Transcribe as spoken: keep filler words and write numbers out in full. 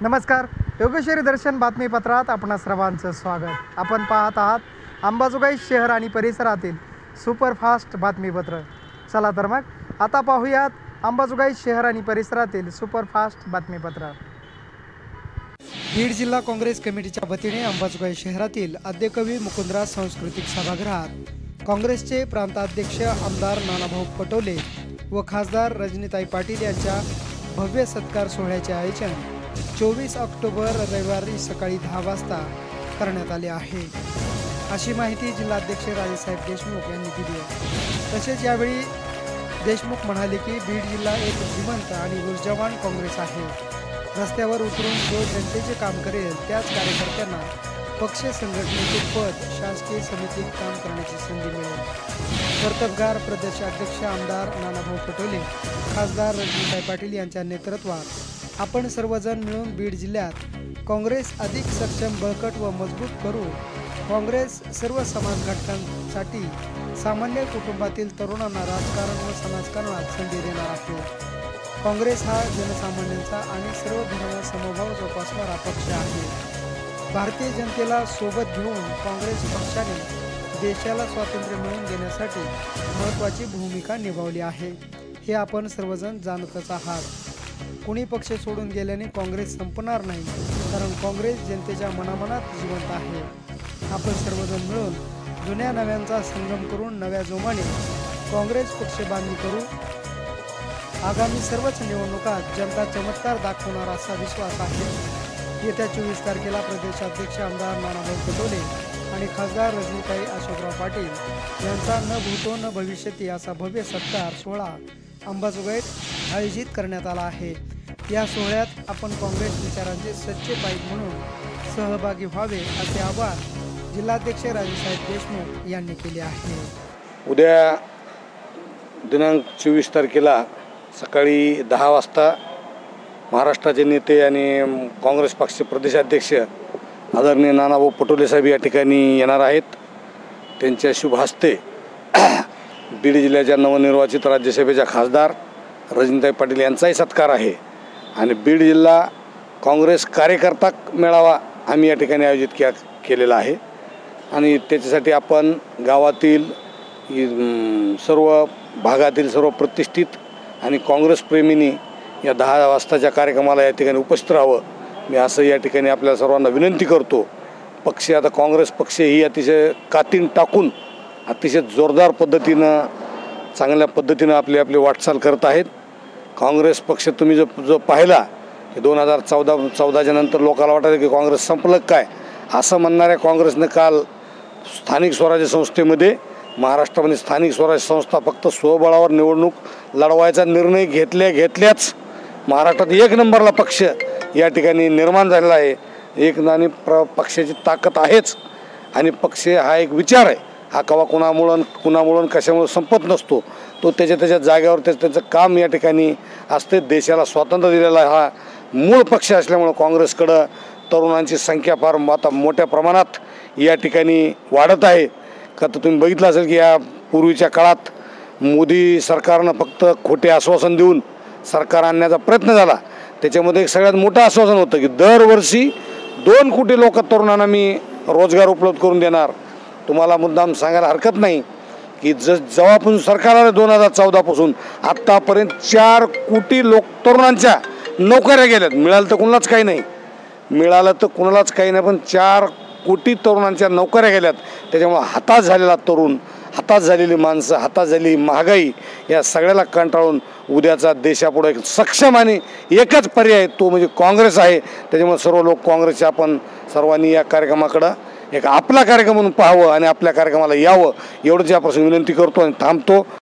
नमस्कार. योगेश्वरी दर्शन बातमीपत्रात आपणा सर्वांचं स्वागत. आपण पाहत आहात अंबाजोगाई शहर आणि परिसरातील सुपरफास्ट बातमीपत्र. चला तर मग आता पाहूयात अंबाजोगाई शहर आणि परिसरातील सुपरफास्ट बातमीपत्र. बीड जिल्हा काँग्रेस कमिटीच्या वतीने अंबाजोगाई शहरातील आद्यकवी मुकुंदराज सांस्कृतिक सभागृहात काँग्रेसचे प्रांताध्यक्ष आमदार नानाभाऊ पटोले व खासदार रजनीताई पाटील यांच्या भव्य सत्कार सोहळ्याचे आयोजन चोवीस ऑक्टोबर रविवारी सकाळी दहा वाजता करण्यात आले आहे, अशी माहिती जिल्हाध्यक्ष राजेसाहेब देशमुख यांनी दिली आहे. तसेच यावेळी देशमुख म्हणाले की बीड जिल्हा एक जिवंत आणि ऊर्जावान काँग्रेस आहे. रस्त्यावर उतरून जो जनतेचे काम करेल त्याच कार्यकर्त्यांना पक्ष संघटनेचे पद शासकीय समितीत काम करण्याची संधी मिळेल. कर्तबगार प्रदेशाध्यक्ष आमदार नानाभाऊ पटोले, खासदार रजनीताई पाटील यांच्या नेतृत्वात आपण सर्वजण मिळून बीड जिल्ह्यात काँग्रेस अधिक सक्षम, बळकट व मजबूत करू. काँग्रेस सर्व समाज घटकांसाठी सामान्य कुटुंबातील तरुणांना राजकारण व समाजकारणात संधी देणार आहे. काँग्रेस हा जनसामान्यांचा आणि सर्व धर्म समभाव जोपासणारा पक्ष आहे. भारतीय जनतेला सोबत घेऊन काँग्रेस पक्षाने देशाला स्वातंत्र्य मिळवून देण्यासाठी महत्त्वाची भूमिका निभावली आहे, हे आपण सर्वजण जाणतच आहात. कुणी पक्ष सोडून गेल्याने काँग्रेस संपणार नाही, कारण काँग्रेस जनतेच्या मनामनात जिवंत आहे. आपण सर्वजण मिळून जुन्या नव्यांचा संगम करून नव्या जोमाने काँग्रेस पक्ष बांधणी करू. आगामी सर्वच निवडणुकात जनता चमत्कार दाखवणार असा विश्वास आहे. येत्या चोवीस तारखेला प्रदेशाध्यक्ष आमदार नानाभाऊ पटोले आणि खासदार रजनीताई अशोकराव पाटील यांचा न भूतो न भविष्यती असा भव्य सत्कार सोहळा अंबाजोगाईत आयोजित करण्यात आला आहे. या सोहळ्यात आपण काँग्रेस विचारांचे सच्चे पाईक म्हणून सहभागी व्हावे असे आवाहन जिल्हाध्यक्ष राजेसाहेब देशमुख यांनी केले आहे. उद्या दिनांक चोवीस तारखेला सकाळी दहा वाजता महाराष्ट्राचे नेते आणि काँग्रेस पक्षाचे प्रदेशाध्यक्ष आदरणीय नानाभाऊ पटोले साहेब या ठिकाणी येणार आहेत. त्यांच्या शुभ हस्ते बीड जिल्ह्याच्या नवनिर्वाचित राज्यसभेच्या खासदार रजनीताई पाटील यांचाही सत्कार आहे. आणि बीड जिल्हा काँग्रेस कार्यकर्ता मेळावा आम्ही या ठिकाणी आयोजित के केलेला आहे. आणि त्याच्यासाठी आपण गावातील सर्व भागातील सर्व प्रतिष्ठित आणि काँग्रेस प्रेमींनी या दहा वाजताच्या कार्यक्रमाला या ठिकाणी उपस्थित राहावं, मी असं या ठिकाणी आपल्या सर्वांना विनंती करतो. पक्ष आता काँग्रेस पक्ष ही अतिशय कातीन टाकून अतिशय जोरदार पद्धतीनं चांगल्या पद्धतीनं आपली आपली वाटचाल करत आहेत. काँग्रेस पक्ष तुम्ही जो जो पाहिला की दोन हजार चौदा चौदाच्या नंतर लोकांना वाटायचं की काँग्रेस संपलं काय, असं म्हणणाऱ्या काँग्रेसनं काल स्थानिक स्वराज्य संस्थेमध्ये महाराष्ट्रामध्ये स्थानिक स्वराज्य संस्था फक्त स्वबळावर निवडणूक लढवायचा निर्णय घेतल्या घेतल्याच महाराष्ट्रात एक नंबरला पक्ष या ठिकाणी निर्माण झालेला आहे. एक आणि प्र पक्षाची ताकद आहेच. आणि पक्ष हा एक विचार आहे, हा कवा कुणामुळं कुणामुळं कशामुळं संपत नसतो. तो त्याच्या त्याच्या जागेवर त्याचं त्याचं काम या ठिकाणी असते. देशाला स्वातंत्र्य दिलेला हा मूळ पक्ष असल्यामुळं काँग्रेसकडं तरुणांची संख्या फार आता मोठ्या प्रमाणात या ठिकाणी वाढत आहे. का तर तुम्ही बघितलं असेल की या पूर्वीच्या काळात मोदी सरकारनं फक्त खोटे आश्वासन देऊन सरकार आणण्याचा प्रयत्न झाला. त्याच्यामध्ये एक सगळ्यात मोठं आश्वासन होतं की दरवर्षी दोन कोटी लोक तरुणांना मी रोजगार उपलब्ध करून देणार. तुम्हाला मुद्दाम सांगायला हरकत नाही की ज जेव्हापासून सरकार आलं दोन हजार चौदापासून आत्तापर्यंत चार कोटी लोक तरुणांच्या नोकऱ्या गेल्यात. मिळालं तर कुणालाच काही नाही, मिळालं तर कुणालाच काही नाही, पण चार कोटी तरुणांच्या नोकऱ्या गेल्यात. त्याच्यामुळे हताश झालेला तरुण, हताश झालेली माणसं, हताश झालेली महागाई या सगळ्याला कंटाळून उद्याचा देशापुढे एक सक्षम आणि एकच पर्याय तो म्हणजे काँग्रेस आहे. त्याच्यामुळे सर्व लोक काँग्रेसचे आपण सर्वांनी या कार्यक्रमाकडं एक आपला कार्यक्रम म्हणून पाहावं आणि आपल्या कार्यक्रमाला यावं, एवढंच या प्रसंगी विनंती करतो आणि थांबतो.